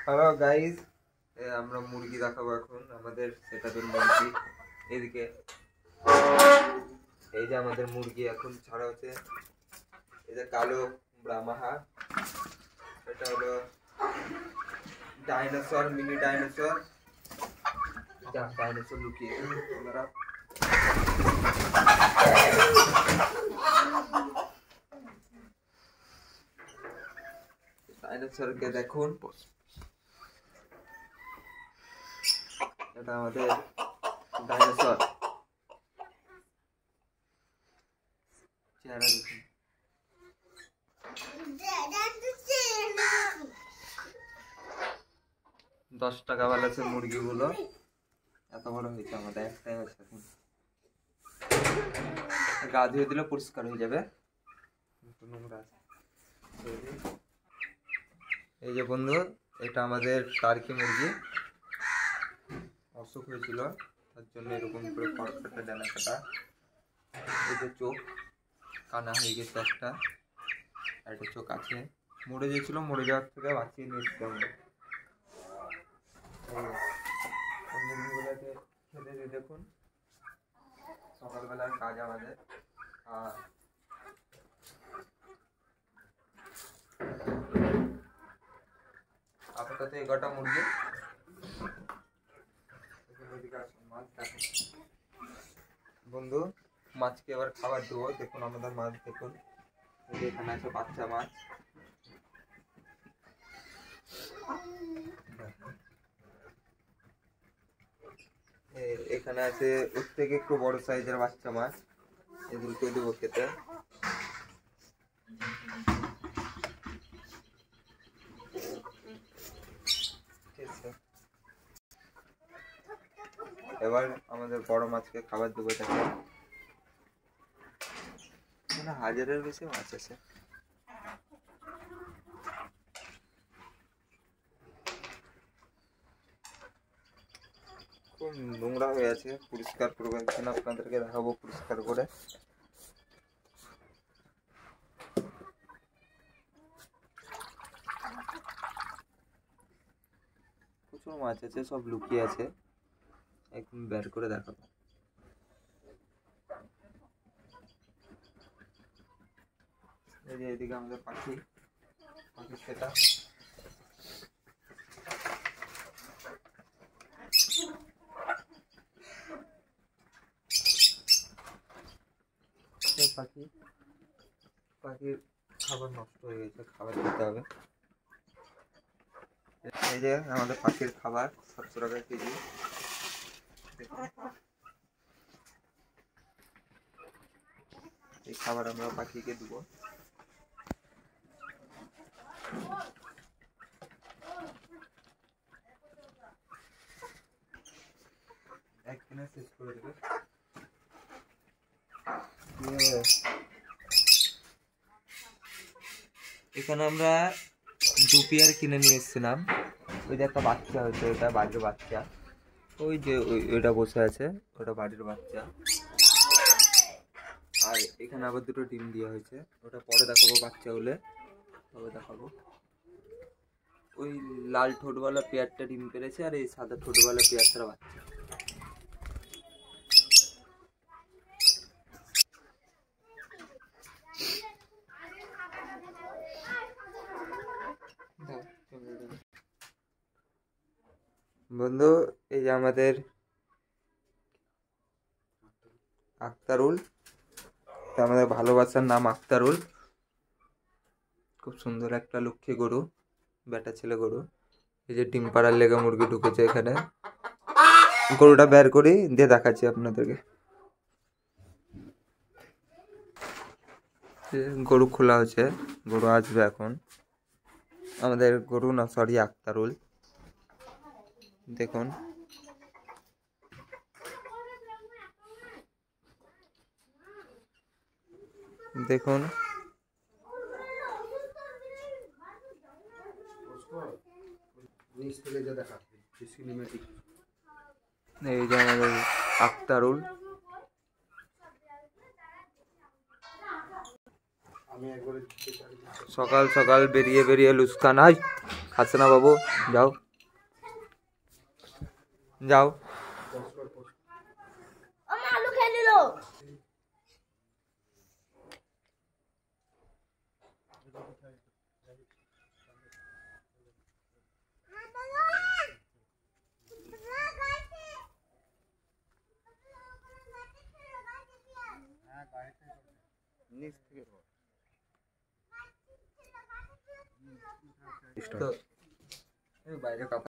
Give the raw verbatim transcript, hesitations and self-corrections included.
Hello guys, আমরা মুরগি দেখাবো এখন। আমাদের সেটআপের মুরগি এদিকে। এই যে আমাদের মুরগি এখন ছাড়া হচ্ছে। এই যে কালো ব্রাহ্মাহা, এটা হলো ডাইনোসর, মিনি ডাইনোসর। যা ডাইনোসর লুকিয়ে আপনারা ডাইনোসরকে দেখুন। এটা আমাদের ডাইনোসর। চেহারা দেখুন। দশ টাকা वाला আছে মুরগিগুলো, এত বড় হয়েছে আমাদের। একটাই আছে এখন, গা ধুয়ে দিলে পরিষ্কার হয়ে যাবে। নোংরা আছে। এই যে বন্ধু, এটা আমাদের টার্কি মুরগি। অসুখ হয়েছিল, তার জন্য এরকম করে খড়কাটা ডানা কাটা। এই যে চোখ কানা হয়ে গেছে একটা, একটা চোখ আছে। মরে গেছিল, মরে যাওয়ার থেকে বাঁচিয়ে নিয়ে এসছি আমরা। মুরগিগুলোকে খেতে দিয়ে দেখুন। সকালবেলার কাজ আমাদের। আর আপাতত এগারোটা মুরগি। বন্ধু, মাছকে এবার খাবার দেবো। দেখুন আমাদের মাছ দেখুন। এখানে আছে বাচ্চা মাছ। এখানে আছে ওর থেকে একটু বড় সাইজের বাচ্চা মাছ। এগুলোকে দেবো খেতে। এবার আমাদের বড় মাছকে খাবার দেবো। এটাকে মানে হাজারের বেশি মাছ আছে। খুব নোংরা হয়ে আছে, পরিষ্কার করবো একদিন, আপনাদেরকে দেখাবো পরিষ্কার করে। প্রচুর মাছ আছে, সব লুকিয়ে আছে, একদম বের করে দেখাবো। এই যে এদিকে আমাদের পাখি, পাখি সেটা পাখি পাখির খাবার নষ্ট হয়ে গেছে, খাবার দিতে হবে। এই যে আমাদের পাখির খাবার, সাতশো টাকা কেজি। এই খাবার আমরা পাখিকে দেবো। একদিনে শেষ করে দেবে। এখানে আমরা দু পেয়ার কিনে নিয়ে এসেছিলাম। ওই যে একটা বাচ্চা হয়েছে, ওটা বাড়ির বাচ্চা। ওই যে ওইটা বসে আছে, ওটা বাড়ির বাচ্চা। আর এখানে আবার দুটো ডিম দেওয়া হয়েছে, ওটা পরে দেখাবো বাচ্চা হলে, তবে দেখাবো। ওই লাল ঠোঁটওয়ালা পেয়ারটা ডিম পেরেছে, আর এই সাদা ঠোঁটওয়ালা পেয়ারটার বাচ্চা। বন্ধু, এই যে আমাদের আক্তারুল, আমাদের ভালোবাসার নাম আক্তারুল। খুব সুন্দর একটা লক্ষ্মী গরু, বেটা ছেলে গরু। এই যে ডিম পাড়ার লেগে মুরগি ঢুকেছে এখানে। গরুটা বের করি দিয়ে দেখাচ্ছি আপনাদেরকে। গরু খোলা হচ্ছে, গরু আসবে এখন। আমাদের গরু না, সরি আক্তারুল। দেখুন দেখুন এই যে আমাদের আক্তারুল। সকাল সকাল বেরিয়ে বেরিয়ে লুস্কান। খাচ্ছে না বাবু, যাও যাও। আলু খেয়ে নিল। বাইরে